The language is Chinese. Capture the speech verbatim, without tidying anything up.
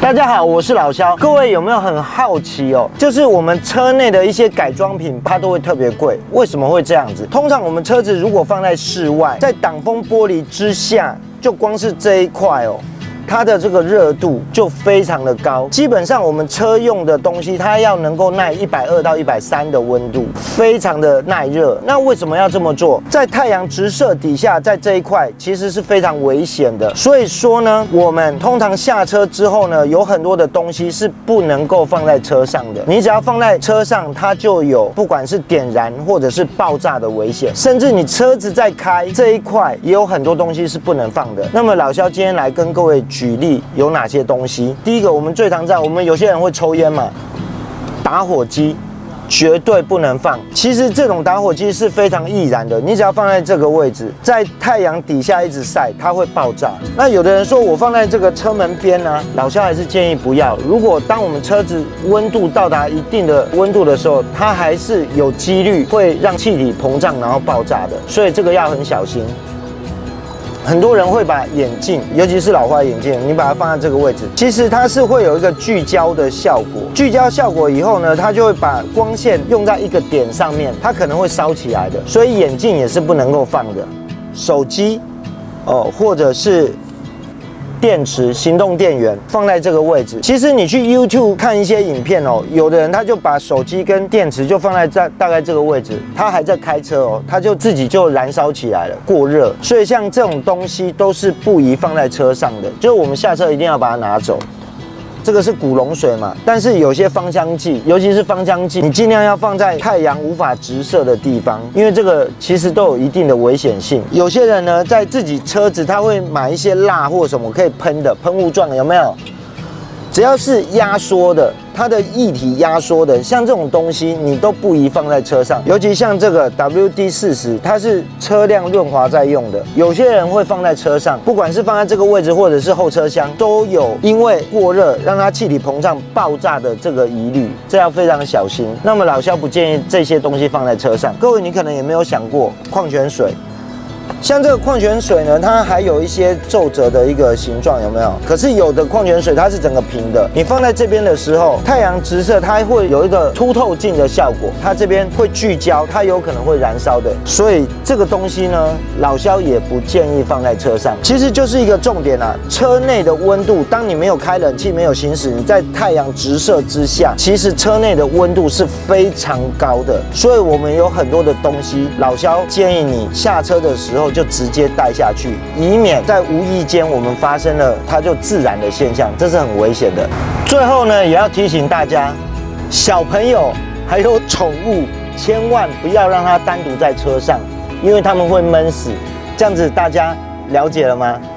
大家好，我是老肖。各位有没有很好奇哦？就是我们车内的一些改装品，它都会特别贵，为什么会这样子？通常我们车子如果放在室外，在挡风玻璃之下，就光是这一块哦。 它的这个热度就非常的高，基本上我们车用的东西，它要能够耐一百二到一百三的温度，非常的耐热。那为什么要这么做？在太阳直射底下，在这一块其实是非常危险的。所以说呢，我们通常下车之后呢，有很多的东西是不能够放在车上的。你只要放在车上，它就有不管是点燃或者是爆炸的危险，甚至你车子在开这一块，也有很多东西是不能放的。那么老肖今天来跟各位 举例有哪些东西？第一个，我们最常在我们有些人会抽烟嘛，打火机绝对不能放。其实这种打火机是非常易燃的，你只要放在这个位置，在太阳底下一直晒，它会爆炸。那有的人说我放在这个车门边呢，老肖还是建议不要。如果当我们车子温度到达一定的温度的时候，它还是有几率会让气体膨胀然后爆炸的，所以这个要很小心。 很多人会把眼镜，尤其是老花眼镜，你把它放在这个位置，其实它是会有一个聚焦的效果。聚焦效果以后呢，它就会把光线用在一个点上面，它可能会烧起来的。所以眼镜也是不能够放的。手机，哦，或者是 电池、行动电源放在这个位置。其实你去 YouTube 看一些影片哦，有的人他就把手机跟电池就放在这大概这个位置，他还在开车哦，他就自己就燃烧起来了，过热。所以像这种东西都是不宜放在车上的，就是我们下车一定要把它拿走。 这个是古龙水嘛，但是有些芳香剂，尤其是芳香剂，你尽量要放在太阳无法直射的地方，因为这个其实都有一定的危险性。有些人呢，在自己车子他会买一些蜡或什么可以喷的喷雾状，有没有？只要是压缩的，它的液体压缩的，像这种东西你都不宜放在车上。尤其像这个 W D 四十，它是车辆润滑在用的，有些人会放在车上，不管是放在这个位置或者是后车厢，都有因为过热让它气体膨胀爆炸的这个疑虑，这要非常小心。那么老肖不建议这些东西放在车上。各位，你可能也没有想过，矿泉水。 像这个矿泉水呢，它还有一些皱褶的一个形状，有没有？可是有的矿泉水它是整个平的，你放在这边的时候，太阳直射它会有一个凸透镜的效果，它这边会聚焦，它有可能会燃烧的。所以这个东西呢，老肖也不建议放在车上。其实就是一个重点啊，车内的温度，当你没有开冷气、没有行驶，你在太阳直射之下，其实车内的温度是非常高的。所以我们有很多的东西，老肖建议你下车的时候 就直接带下去，以免在无意间我们发生了它就自燃的现象，这是很危险的。最后呢，也要提醒大家，小朋友还有宠物，千万不要让它单独在车上，因为他们会闷死。这样子大家了解了吗？